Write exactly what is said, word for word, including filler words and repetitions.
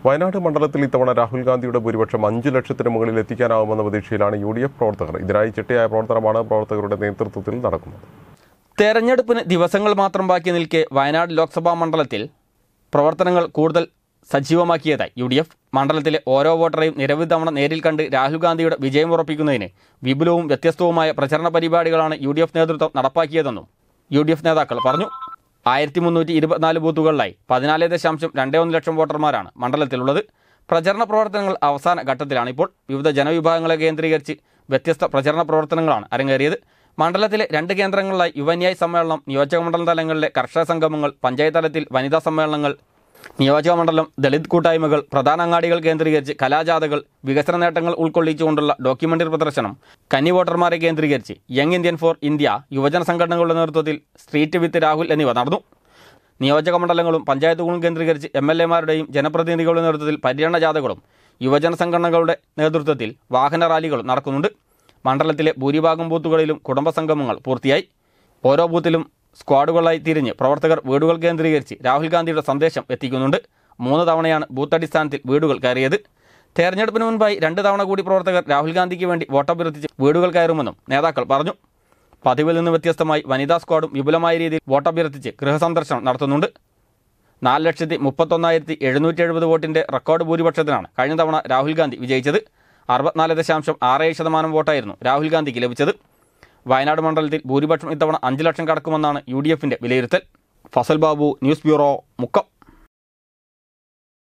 വയനാട് മണ്ഡലത്തിൽ ഇത്തവണ രാഹുൽ ഗാന്ധിയുടെ ഭൂരിപക്ഷം അഞ്ചു ലക്ഷത്തിന് മുകളിൽ എത്തിക്കാനാവുമെന്ന പ്രതീക്ഷയിലാണ് യു ഡി എഫ് പ്രവർത്തകർ. ഇതിനായി ചിട്ടയായ പ്രവർത്തനമാണ് പ്രവർത്തകരുടെ നേതൃത്വത്തിൽ നടക്കുന്നത്. തെരഞ്ഞെടുപ്പിന് ദിവസങ്ങൾ മാത്രം ബാക്കി നിൽക്കെ വയനാട് ലോക്സഭാ മണ്ഡലത്തിൽ പ്രവർത്തനങ്ങൾ കൂടുതൽ സജീവമാക്കിയതായി യു ഡി എഫ്. മണ്ഡലത്തിലെ ഓരോ വോട്ടറെയും നിരവധി തവണ നേരിൽ കണ്ട് രാഹുൽ ഗാന്ധിയുടെ വിജയം ഉറപ്പിക്കുന്നതിന് വിപുലവും വ്യത്യസ്തവുമായ പ്രചരണ പരിപാടികളാണ് യു ഡി എഫ് നേതൃത്വം നടപ്പാക്കിയതെന്നും യു ഡി എഫ് നേതാക്കൾ പറഞ്ഞു. ആയിരത്തി മുന്നൂറ്റി ഇരുപത്തിനാല് ബൂത്തുകളിലായി പതിനാല് ദശാംശം രണ്ട് ഒന്ന് ലക്ഷം വോട്ടർമാരാണ് മണ്ഡലത്തിലുള്ളത്. പ്രചരണ പ്രവർത്തനങ്ങൾ അവസാന ഘട്ടത്തിലാണിപ്പോൾ. വിവിധ ജനവിഭാഗങ്ങളെ കേന്ദ്രീകരിച്ച് വ്യത്യസ്ത പ്രചരണ പ്രവർത്തനങ്ങളാണ് അരങ്ങേറിയത്. മണ്ഡലത്തിലെ രണ്ട് കേന്ദ്രങ്ങളിലായി യുവന്യായ് സമ്മേളനം, നിയോജകമണ്ഡലം തലങ്ങളിലെ കർഷക സംഗമങ്ങൾ, പഞ്ചായത്ത് തലത്തിൽ വനിതാ സമ്മേളനങ്ങൾ, നിയോജകമണ്ഡലം ദളിത് കൂട്ടായ്മകൾ, പ്രധാന അങ്ങാടികൾ കേന്ദ്രീകരിച്ച് കലാജാഥകൾ, വികസന നേട്ടങ്ങൾ ഉൾക്കൊള്ളിച്ചുകൊണ്ടുള്ള ഡോക്യുമെന്ററി പ്രദർശനം, കന്നി വോട്ടർമാരെ കേന്ദ്രീകരിച്ച് യങ് ഇന്ത്യൻ ഫോർ ഇന്ത്യ, യുവജന സംഘടനകളുടെ നേതൃത്വത്തിൽ സ്ട്രീറ്റ് വിത്ത് രാഹുൽ എന്നിവ നടന്നു. നിയോജക മണ്ഡലങ്ങളും പഞ്ചായത്തുകളും കേന്ദ്രീകരിച്ച് എം എൽ എമാരുടെയും ജനപ്രതിനിധികളുടെ നേതൃത്വത്തിൽ പര്യടന ജാഥകളും യുവജന സംഘടനകളുടെ നേതൃത്വത്തിൽ വാഹന റാലികളും നടക്കുന്നുണ്ട്. മണ്ഡലത്തിലെ ഭൂരിഭാഗം ബൂത്തുകളിലും കുടുംബ സംഗമങ്ങൾ പൂർത്തിയായി. ഓരോ ബൂത്തിലും സ്ക്വാഡുകളായി തിരിഞ്ഞ് പ്രവർത്തകർ വീടുകൾ കേന്ദ്രീകരിച്ച് രാഹുൽ ഗാന്ധിയുടെ സന്ദേശം എത്തിക്കുന്നുണ്ട്. മൂന്ന് തവണയാണ് ബൂത്ത് അടിസ്ഥാനത്തിൽ വീടുകൾ കയറിയത്. തെരഞ്ഞെടുപ്പിന് മുൻപായി രണ്ട് തവണ കൂടി പ്രവർത്തകർ രാഹുൽ ഗാന്ധിക്ക് വേണ്ടി വോട്ടഭ്യർത്ഥിച്ച് വീടുകൾ കയറുമെന്നും നേതാക്കൾ പറഞ്ഞു. പതിവിൽ നിന്ന് വ്യത്യസ്തമായി വനിതാ സ്ക്വാഡും വിപുലമായ രീതിയിൽ വോട്ടഭ്യർത്ഥിച്ച് ഗൃഹസന്ദർശനം നടത്തുന്നുണ്ട്. നാല് ലക്ഷത്തി മുപ്പത്തൊന്നായിരത്തി എഴുന്നൂറ്റി എഴുപത് വോട്ടിന്റെ റെക്കോർഡ് ഭൂരിപക്ഷത്തിനാണ് കഴിഞ്ഞ തവണ രാഹുൽ ഗാന്ധി വിജയിച്ചത്. അറുപത്തിനാല് ദശാംശം ആറ് ഏഴ് ശതമാനം വോട്ടായിരുന്നു രാഹുൽ ഗാന്ധിക്ക് ലഭിച്ചത്. വയനാട് മണ്ഡലത്തിൽ ഭൂരിപക്ഷം ഇത്തവണ അഞ്ച് ലക്ഷം കടക്കുമെന്നാണ് യു ഡി എഫിന്റെ വിലയിരുത്തൽ. Fasal Babu, news bureau, Mukkam.